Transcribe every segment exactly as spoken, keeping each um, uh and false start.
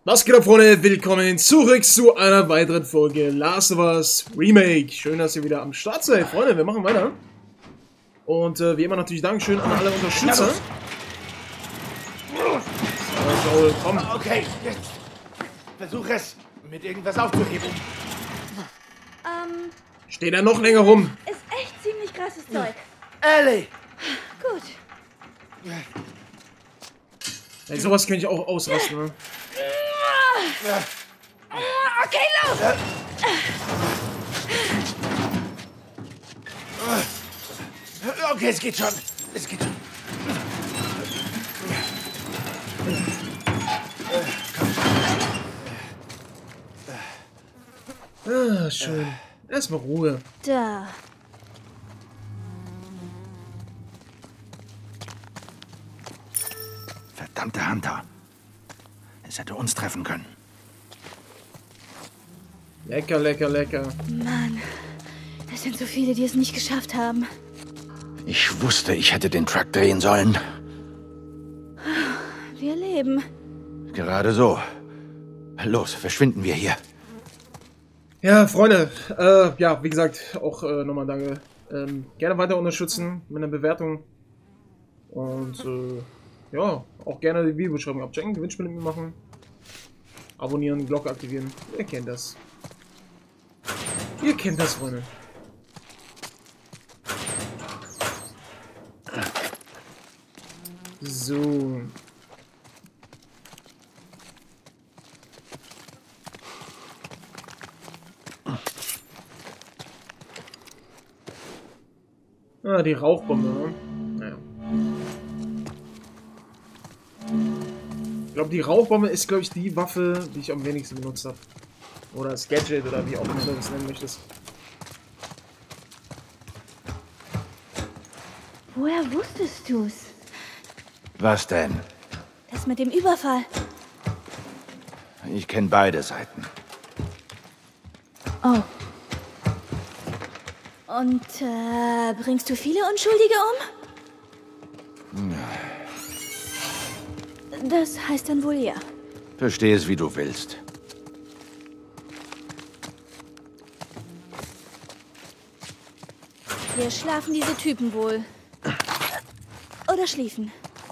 Was geht ab, Freunde? Willkommen zurück zu einer weiteren Folge Last of Us Remake. Schön, dass ihr wieder am Start seid, Freunde. Wir machen weiter. Und äh, wie immer natürlich Dankeschön an alle Unterstützer. So, Joel, komm. Okay, jetzt versuch es mit irgendwas aufzuheben. Ähm, Steht da noch länger rum. ist echt ziemlich krasses Zeug. Ellie! Gut. Ey, sowas kann ich auch ausrasten, ne? Okay, los! Okay, es geht schon. Es geht schon. Ah, schön. Erstmal Ruhe. Da. Verdammte Hunter. Es hätte uns treffen können. Lecker, lecker, lecker. Mann, es sind so viele, die es nicht geschafft haben. Ich wusste, ich hätte den Truck drehen sollen. Wir leben. Gerade so. Los, verschwinden wir hier. Ja, Freunde, äh, ja, wie gesagt, auch äh, nochmal danke. Ähm, gerne weiter unterstützen mit einer Bewertung. Und, äh, ja, auch gerne die Videobeschreibung abchecken, Gewinnspiele mitmachen. Abonnieren, Glocke aktivieren. Ihr kennt das. Ihr kennt das, Freunde. So. Ah, die Rauchbombe, ne? Naja. Ich glaube, die Rauchbombe ist, glaube ich, die Waffe, die ich am wenigsten benutzt habe. Oder das Gadget, oder wie auch immer du das nennen möchtest. Woher wusstest du's? Was denn? Das mit dem Überfall. Ich kenne beide Seiten. Oh. Und, äh, bringst du viele Unschuldige um? Das heißt dann wohl ja. Versteh es, wie du willst. Wir schlafen diese Typen wohl. Oder schliefen.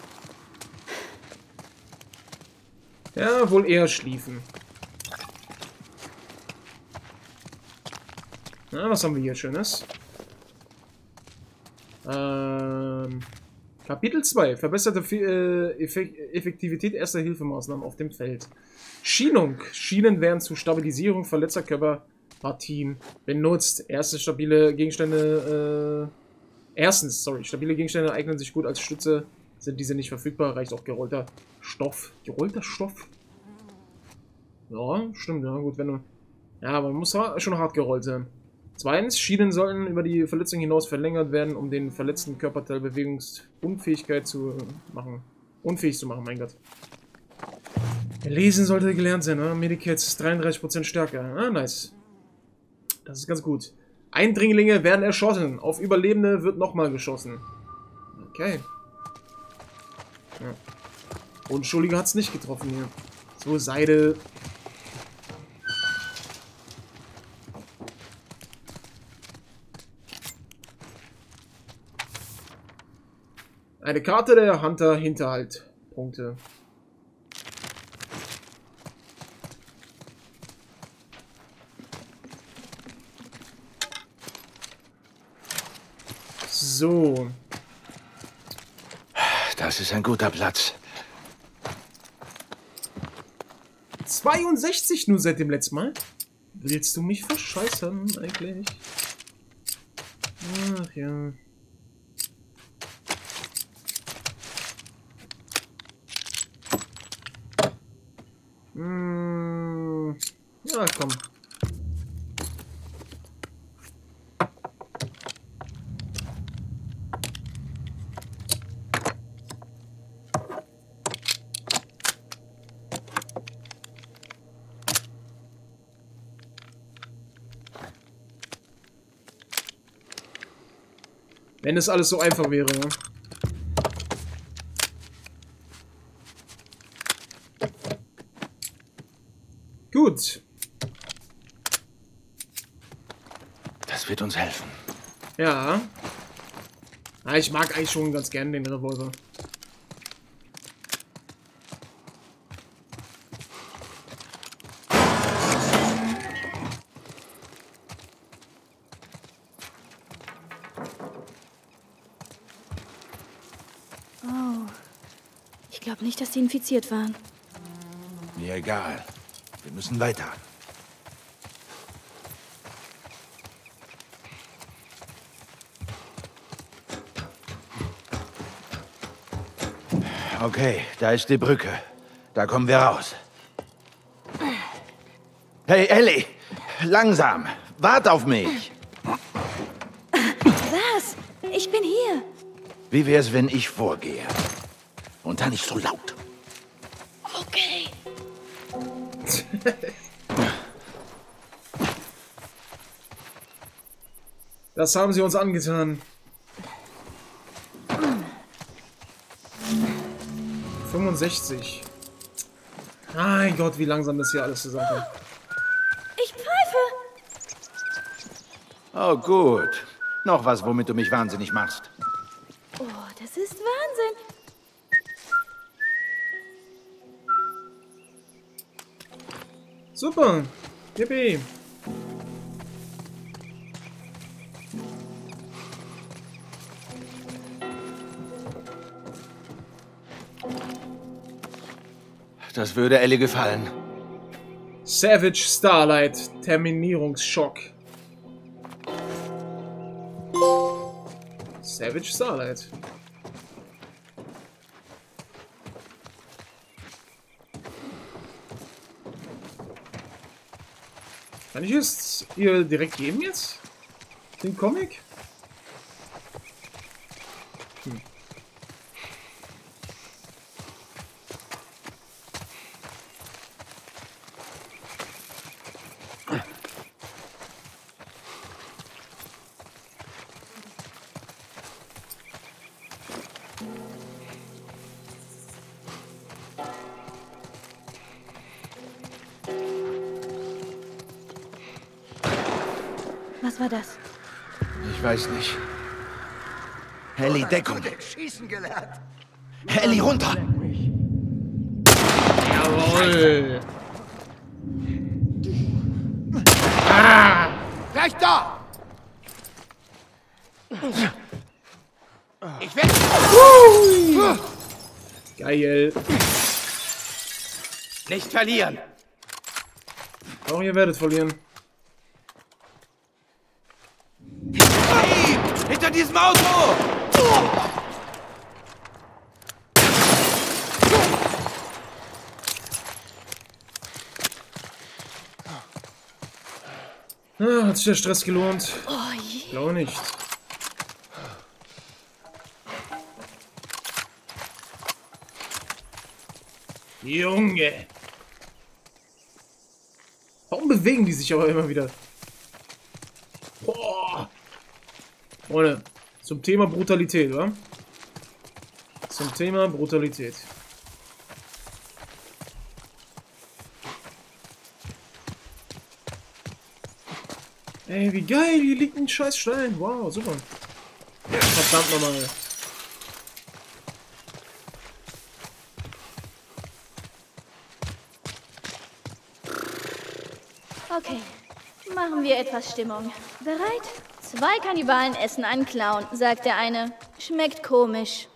Ja, wohl eher schliefen. Na, was haben wir hier Schönes? Ähm, Kapitel zwei. Verbesserte äh, Effek Effektivität erster Hilfemaßnahmen auf dem Feld. Schienung. Schienen werden zur Stabilisierung verletzter Körperpartien benutzt. Erste stabile Gegenstände... Äh, erstens, sorry. Stabile Gegenstände eignen sich gut als Stütze. Sind diese nicht verfügbar, reicht auch gerollter Stoff. Gerollter Stoff? Ja, stimmt. Ja, gut, wenn du... Ja, aber man muss schon hart gerollt sein. Zweitens, Schienen sollten über die Verletzung hinaus verlängert werden, um den verletzten Körperteil Bewegungsunfähigkeit zu machen. Unfähig zu machen, mein Gott. Lesen sollte gelernt sein, ne? Medikits dreiunddreißig Prozent stärker. Ah, nice. Das ist ganz gut. Eindringlinge werden erschossen. Auf Überlebende wird nochmal geschossen. Okay. Ja. Unschuldige hat es nicht getroffen hier. So, Seide. Eine Karte der Hunter Hinterhalt. Punkte. So. Das ist ein guter Platz. zweiundsechzig nur seit dem letzten Mal. Willst du mich verscheißern eigentlich? Ach ja. Hm. Ja, komm. Wenn es alles so einfach wäre, ne? Gut. Das wird uns helfen. Ja. ja. Ich mag eigentlich schon ganz gerne den Revolver. Oh. Ich glaube nicht, dass die infiziert waren. Mir egal. Wir müssen weiter. Okay, da ist die Brücke. Da kommen wir raus. Hey, Ellie! Langsam! Wart auf mich! Was? Ich bin hier. Wie wär's, wenn ich vorgehe? Und dann nicht so laut. Okay. Das haben sie uns angetan. fünfundsechzig. Mein Gott, wie langsam das hier alles zusammenkommt. Ich pfeife. Oh, gut. Noch was, womit du mich wahnsinnig machst. Oh, das ist Wahnsinn. Super. Yippie. Das würde Ellie gefallen. Savage Starlight. Terminierungsschock. Savage Starlight. Kann ich es ihr direkt geben jetzt? Den Comic? Hm. Was war das? Ich weiß nicht. Ellie, Deckung! Schießen gelernt. Ellie, runter! Jawohl! Ah! Gleich da! Ich werde... Geil. Nicht verlieren! Auch ihr werdet verlieren. Hinter diesem Auto! Ah, hat sich der Stress gelohnt? Oh je. Glaube nicht. Junge! Warum bewegen die sich aber immer wieder? Boah! Freunde, zum Thema Brutalität, wa? Zum Thema Brutalität. Ey, wie geil, hier liegt ein scheiß Stein. Wow, super. Verdammt nochmal. Okay, machen wir etwas Stimmung. Bereit? Zwei Kannibalen essen einen Clown, sagt der eine. Schmeckt komisch.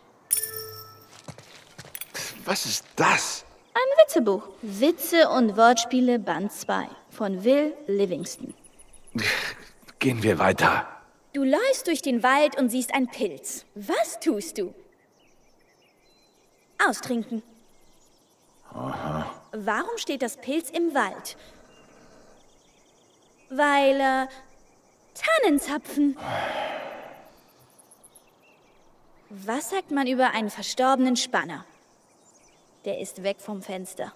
Was ist das? Ein Witzebuch. Witze und Wortspiele Band zwei von Will Livingston. Gehen wir weiter. Du läufst durch den Wald und siehst einen Pilz. Was tust du? Austrinken. Aha. Warum steht das Pilz im Wald? Weil, äh, Tannenzapfen. Was sagt man über einen verstorbenen Spanner? Der ist weg vom Fenster.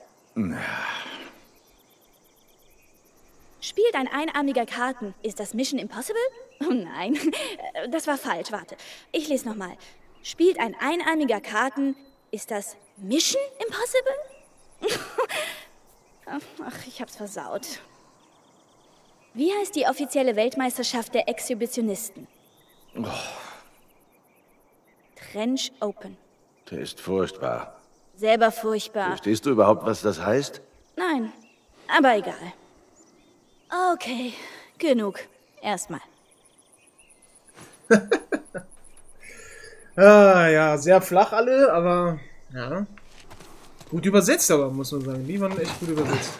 Spielt ein einarmiger Karten. Ist das Mission Impossible? Oh nein, das war falsch. Warte, ich lese nochmal. Spielt ein einarmiger Karten. Ist das Mission Impossible? Ach, ich hab's versaut. Wie heißt die offizielle Weltmeisterschaft der Exhibitionisten? Oh. Trench Open. Der ist furchtbar. Selber furchtbar. Verstehst du überhaupt, was das heißt? Nein, aber egal. Okay, genug. Erstmal. Ah, ja, sehr flach alle, aber ja. Gut übersetzt aber, muss man sagen. Die waren echt gut übersetzt.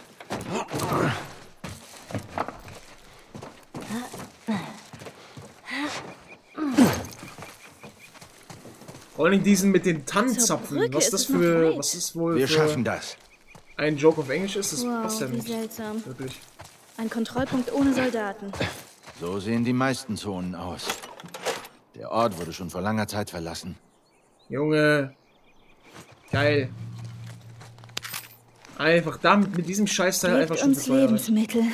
Vor allem diesen mit den Tannenzapfen. Was ist das für. Was ist wohl. Wir für schaffen das. Ein Joke auf Englisch ist? Das Wow, passt ja wie nicht. seltsam. Wirklich. Ein Kontrollpunkt ohne Soldaten. So sehen die meisten Zonen aus. Der Ort wurde schon vor langer Zeit verlassen. Junge. Geil. Einfach damit, mit diesem Scheißteil einfach Gebt schon uns befeuert. Lebensmittel.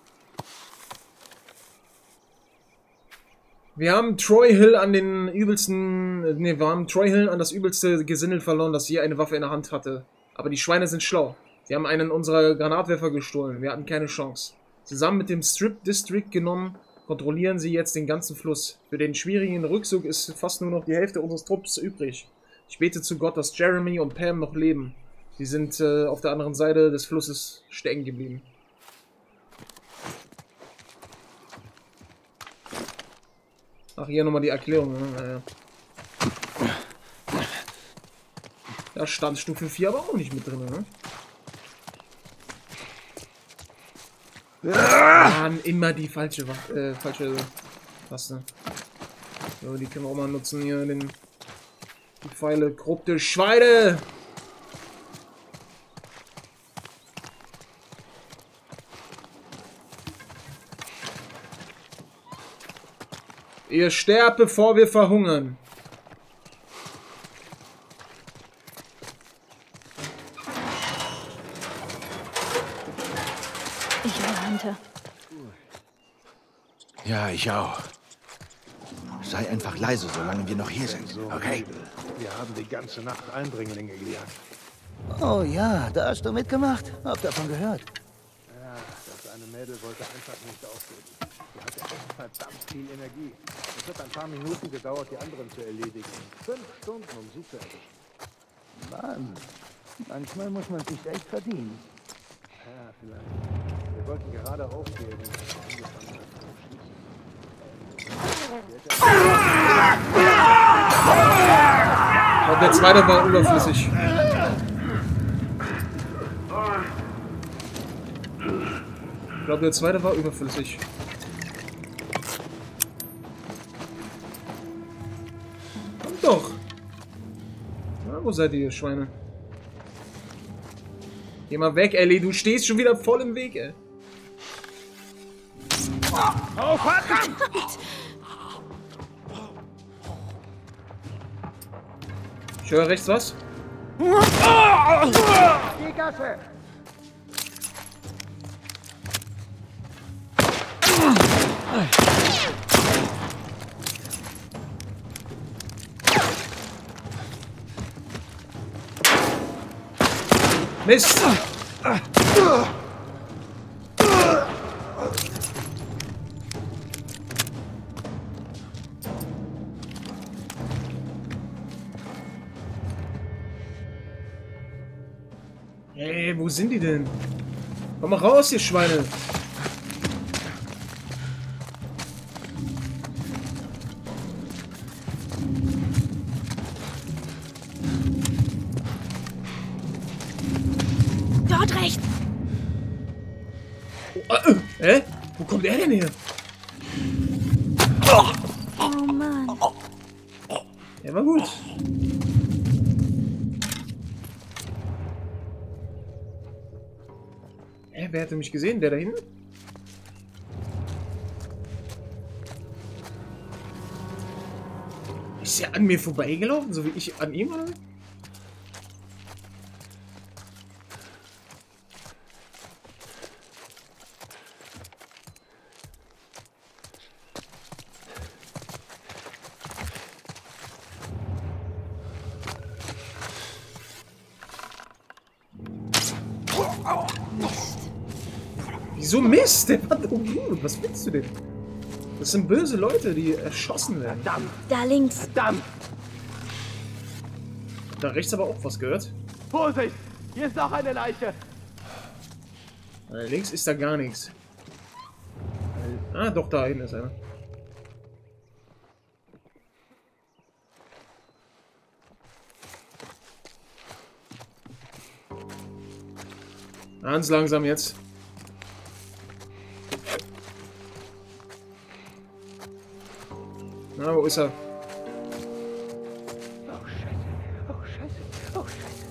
Wir haben Troy Hill an den übelsten, ne, wir haben Troy Hill an das übelste Gesindel verloren, das je eine Waffe in der Hand hatte. Aber die Schweine sind schlau. Sie haben einen unserer Granatwerfer gestohlen. Wir hatten keine Chance. Zusammen mit dem Strip District genommen, kontrollieren sie jetzt den ganzen Fluss. Für den schwierigen Rückzug ist fast nur noch die Hälfte unseres Trupps übrig. Ich bete zu Gott, dass Jeremy und Pam noch leben. Sie sind äh, auf der anderen Seite des Flusses stecken geblieben. Ach, hier nochmal die Erklärung. Ne? Naja. Da stand Stufe vier aber auch nicht mit drin, ne? Mann, immer die falsche, äh, falsche Taste. So, die können wir auch mal nutzen hier, den, die Pfeile. Korrupte Schweine! Ihr sterbt, bevor wir verhungern. Ich war Hunter. Ja, ich auch. Sei einfach leise, solange wir noch hier sind, okay? Wir haben die ganze Nacht Eindringlinge gejagt. Oh ja, da hast du mitgemacht. Hab davon gehört. Ja, das eine Mädel wollte einfach nicht aufgeben. Sie hatte echt verdammt viel Energie. Es hat ein paar Minuten gedauert, die anderen zu erledigen. Fünf Stunden, um sie zu erwischen. Mann, manchmal muss man sich echt verdienen. Ja, vielleicht. Wir wollten gerade aufgeben, als wir angefangen haben zu schießen. Und der zweite war überflüssig. Ich glaube, der zweite war überflüssig. Kommt doch. Na, wo seid ihr, ihr Schweine? Geh mal weg, Ellie. Du stehst schon wieder voll im Weg, ey. Oh, verdammt! Ich höre rechts was. Die Gasse! Mist! Ey, wo sind die denn? Komm mal raus, ihr Schweine! Dort rechts! Oh, äh, hä? Wo kommt er denn her? Oh Mann. Der war gut. Hä, wer hatte mich gesehen? Der da hinten? Ist er an mir vorbeigelaufen, so wie ich an ihm, oder? Wieso Mist? Der war doch gut. Was willst du denn? Das sind böse Leute, die erschossen werden. Verdammt! Da links. Verdammt! Da rechts aber auch was gehört. Vorsicht! Hier ist noch eine Leiche! Da links ist da gar nichts. Ah, doch, da hinten ist einer. Ganz langsam jetzt. Na, wo ist er? Oh Scheiße! Oh Scheiße! Oh Scheiße!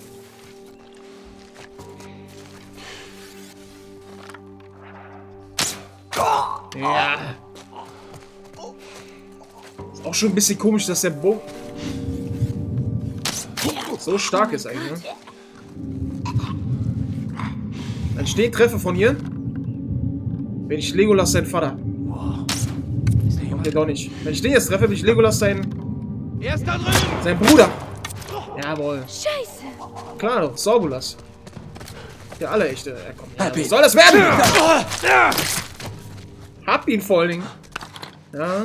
Ja. Ist auch schon ein bisschen komisch, dass der Bogen so stark ist eigentlich. Ne? Ein Stehtreffer von hier. Wenn ich Legolas sein Vater. Kommt der doch nicht. Wenn ich den jetzt treffe, bin ich Legolas sein. Er ist da drin! Sein Bruder. Jawohl. Scheiße. Klar doch, Sorbulas. Der allerechte. Ja, komm, ja, was soll das werden? Hab ihn vor allen Dingen. Ja.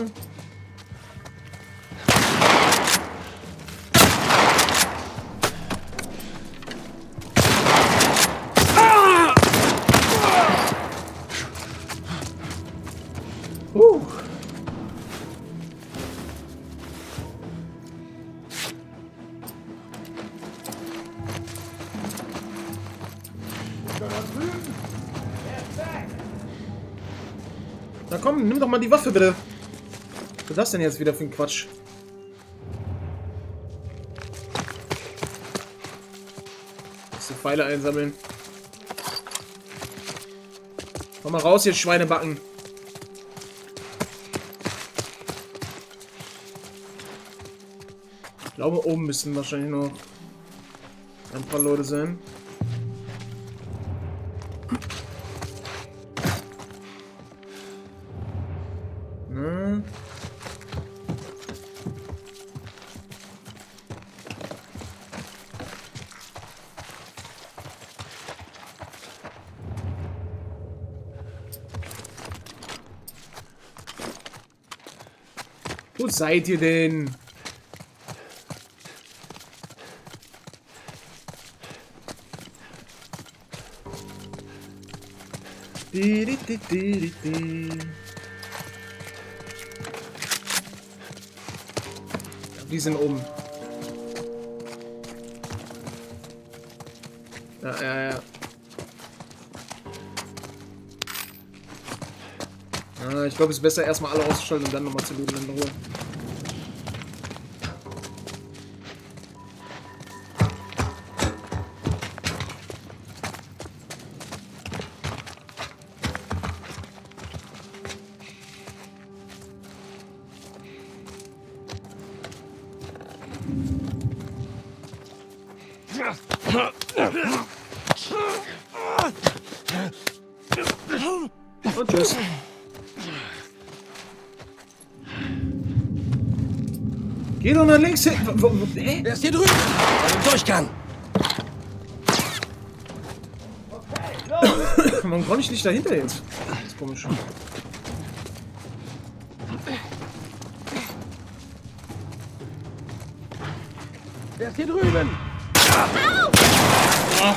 Uh. Na komm, nimm doch mal die Waffe, bitte. Was ist das denn jetzt wieder für ein Quatsch? Diese Pfeile einsammeln. Komm mal raus, jetzt Schweinebacken. Ich glaube, oben müssen wahrscheinlich noch ein paar Leute sein. Na. Wo seid ihr denn? Di, di, di, di, di. Die sind oben. Ja, ja, ja. Ah, ich glaube, es ist besser, erstmal alle auszuschalten und dann nochmal zu looten in Ruhe. Und tschüss. Geh doch nach links hin. Wo, wo, hä? Er ist hier drüben! Ein Durchgang! Warum konnte ich nicht dahinter jetzt? Das ist komisch. Er ist hier drüben! Ah.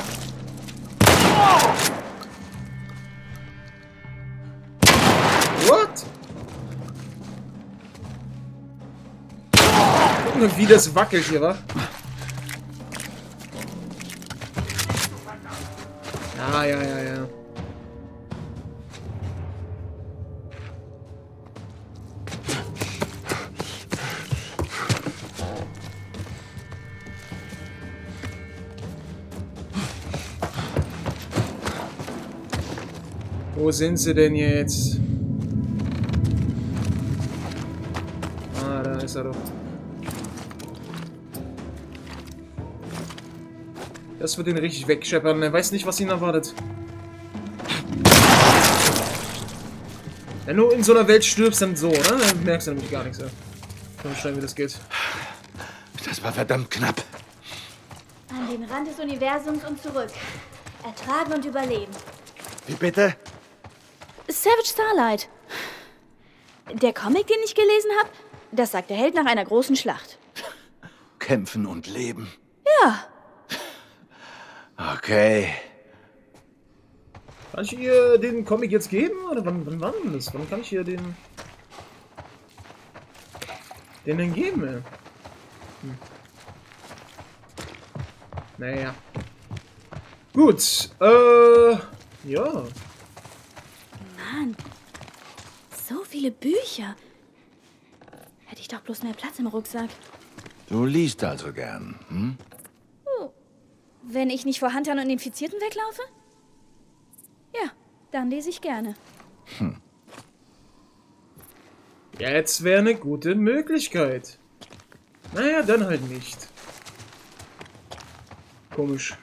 What? Guck mal, wie das wackelt hier, wa? Ja, ja, ja, ja. Wo sind sie denn jetzt? Ah, da ist er doch. Das wird ihn richtig wegscheppern. Er weiß nicht, was ihn erwartet. Wenn du in so einer Welt stirbst, dann so, oder? Dann merkst du nämlich gar nichts. Ja. Ich kann beschreiben, wie das geht. Das war verdammt knapp. An den Rand des Universums und zurück. Ertragen und überleben. Wie bitte? Savage Starlight. Der Comic, den ich gelesen habe, das sagt der Held nach einer großen Schlacht. Kämpfen und leben. Ja. Okay. Kann ich ihr den Comic jetzt geben? Oder wann, wann war denn das? Wann kann ich ihr den... Den denn geben, ey? Hm. Naja. Gut. Äh... Ja. Mann. So viele Bücher. Hätte ich doch bloß mehr Platz im Rucksack. Du liest also gern, hm? Oh. Wenn ich nicht vor Huntern und Infizierten weglaufe? Ja, dann lese ich gerne. Hm. Jetzt wäre eine gute Möglichkeit. Naja, dann halt nicht. Komisch.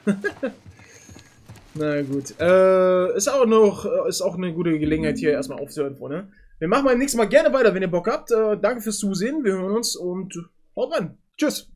Na gut. Äh, ist auch noch, ist auch eine gute Gelegenheit, hier erstmal aufzuhören, Freunde. Wir machen beim nächsten Mal gerne weiter, wenn ihr Bock habt. Äh, danke fürs Zusehen. Wir hören uns und haut rein. Tschüss.